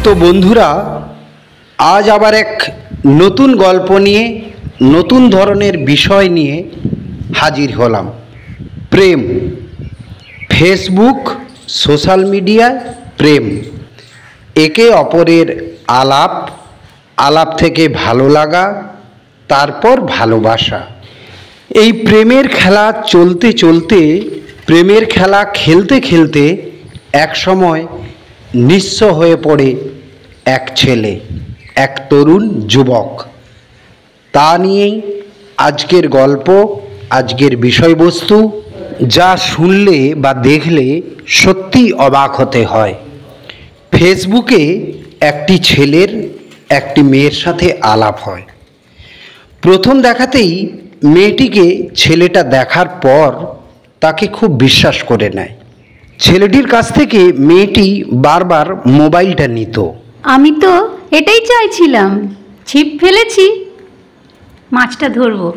তো বন্ধুরা, আজ আবার এক নতুন গল্প নিয়ে নতুন ধরনের বিষয় নিয়ে হাজির হলাম। প্রেম, ফেসবুক, সোশ্যাল মিডিয়ায় প্রেম, একে অপরের আলাপ, আলাপ থেকে ভালো লাগা, তারপর ভালোবাসা। এই প্রেমের খেলা চলতে চলতে, প্রেমের খেলা খেলতে খেলতে এক সময় নিঃস্ব হয়ে পড়ে এক ছেলে, এক তরুণ যুবক। তা নিয়েই আজকের গল্প, আজকের বিষয়বস্তু, যা শুনলে বা দেখলে সত্যি অবাক হতে হয়। ফেসবুকে একটি ছেলের একটি মেয়ের সাথে আলাপ হয়। প্রথম দেখাতেই মেয়েটিকে ছেলেটা দেখার পর তাকে খুব বিশ্বাস করে নেয়। ছেলেটির কাছ থেকে মেয়েটি বারবার মোবাইলটা নিত। আমি তো এটাই চাইছিলাম, ছিপ ফেলেছি, মাছটা ধরবো।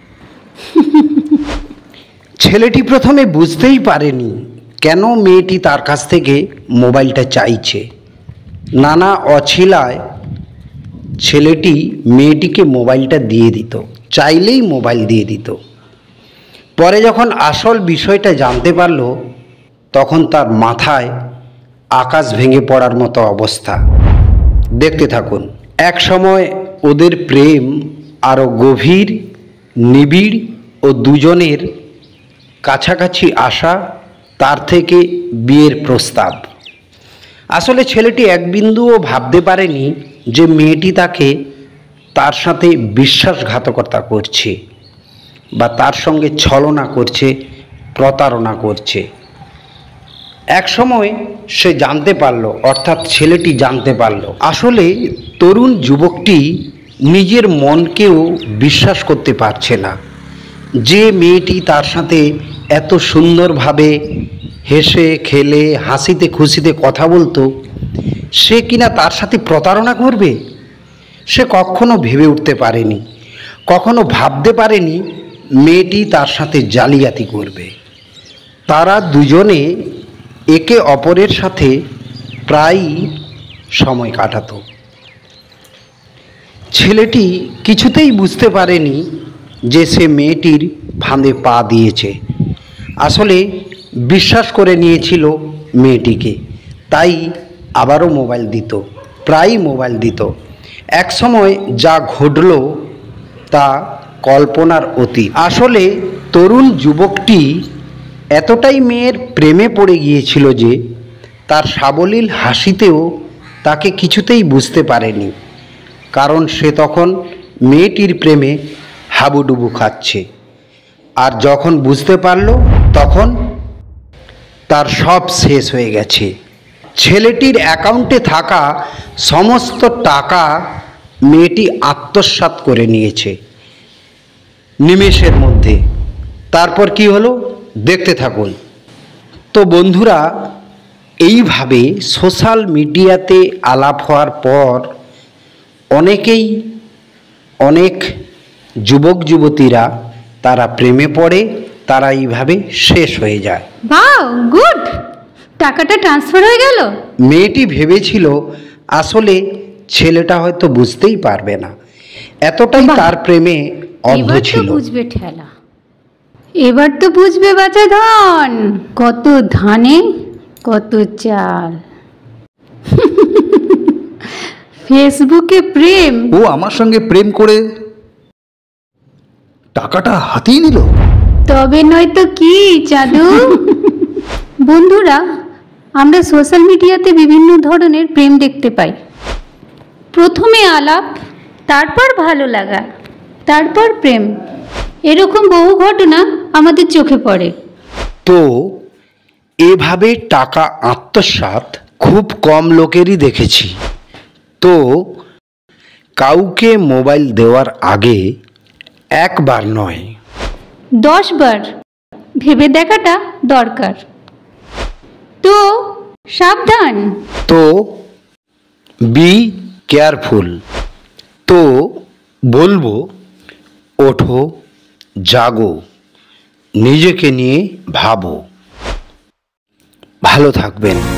ছেলেটি প্রথমে বুঝতেই পারেনি কেন মেয়েটি তার কাছ থেকে মোবাইলটা চাইছে। নানা অছিলায় ছেলেটি মেয়েটিকে মোবাইলটা দিয়ে দিত, চাইলেই মোবাইল দিয়ে দিত। পরে যখন আসল বিষয়টা জানতে পারল, তখন তার মাথায় আকাশ ভেঙে পড়ার মতো অবস্থা। দেখতে থাকুন। এক সময় ওদের প্রেম আরও গভীর, নিবিড় ও দুজনের কাছাকাছি আসা, তার থেকে বিয়ের প্রস্তাব। আসলে ছেলেটি এক বিন্দুও ভাবতে পারেনি যে মেয়েটি তাকে তার সাথে বিশ্বাসঘাতকতা করছে বা তার সঙ্গে ছলনা করছে, প্রতারণা করছে। এক সময় সে জানতে পারল, অর্থাৎ ছেলেটি জানতে পারল, আসলে তরুণ যুবকটি নিজের মনকেও বিশ্বাস করতে পারছে না। যে মেয়েটি তার সাথে এত সুন্দরভাবে হেসে খেলে হাসিতে খুশিতে কথা বলতো, সে কিনা তার সাথে প্রতারণা করবে। সে কখনো ভেবে উঠতে পারেনি, কখনো ভাবতে পারেনি মেয়েটি তার সাথে জালিয়াতি করবে। তারা দুজনে একে অপরের সাথে প্রায়ই সময় কাটাতো। ছেলেটি কিছুতেই বুঝতে পারেনি যে সে মেয়েটির ফাঁদে পা দিয়েছে। আসলে বিশ্বাস করে নিয়েছিল মেয়েটিকে, তাই আবারও মোবাইল দিত, প্রায়ই মোবাইল দিত। এক সময় যা ঘটল তা কল্পনার অতীত। আসলে তরুণ যুবকটি এতটাই মেয়ের প্রেমে পড়ে গিয়েছিল যে তার সাবলীল হাসিতেও তাকে কিছুতেই বুঝতে পারেনি, কারণ সে তখন মেয়েটির প্রেমে হাবুডুবু খাচ্ছে। আর যখন বুঝতে পারল, তখন তার সব শেষ হয়ে গেছে। ছেলেটির অ্যাকাউন্টে থাকা সমস্ত টাকা মেয়েটি আত্মসাৎ করে নিয়েছে নিমেষের মধ্যে। তারপর কি হলো দেখতে থাকুন। তো বন্ধুরা, এইভাবে সোশ্যাল মিডিয়াতে আলাপ হওয়ার পর অনেক যুবক যুবতীরা তারা প্রেমে পড়ে, তারা এইভাবে শেষ হয়ে যায়। বাহ, গুড, টাকাটা ট্রান্সফার হয়ে গেল। মেয়েটি ভেবেছিল আসলে ছেলেটা হয়তো বুঝতেই পারবে না, এতটাই তার প্রেমে অন্ধ ছিল। বুঝবে ঠেলা, এবার তো বুঝবে বাছা ধন, কত ধানে কত চাল। ফেসবুকে প্রেম। ও আমার সঙ্গে প্রেম করে টাকাটা হাতিয়ে নিল। তবে নয়তো কি জাদু। বন্ধুরা, আমরা সোশ্যাল মিডিয়াতে বিভিন্ন ধরনের প্রেম দেখতে পাই। প্রথমে আলাপ, তারপর ভালো লাগা, তারপর প্রেম। এরকম বহু ঘটনা আমাদের চোখে পড়ে। তো এভাবে টাকা আত্মসাৎ খুব কম লোকেরই দেখেছি। তো কাউকে মোবাইল দেওয়ার আগে একবার নয় 10 বার ভেবে দেখাটা দরকার। তো সাবধান। তো বি কেয়ারফুল। তো বলবো, ওঠো, জাগো, নিজেকে নিয়ে ভাবো। ভালো থাকবেন।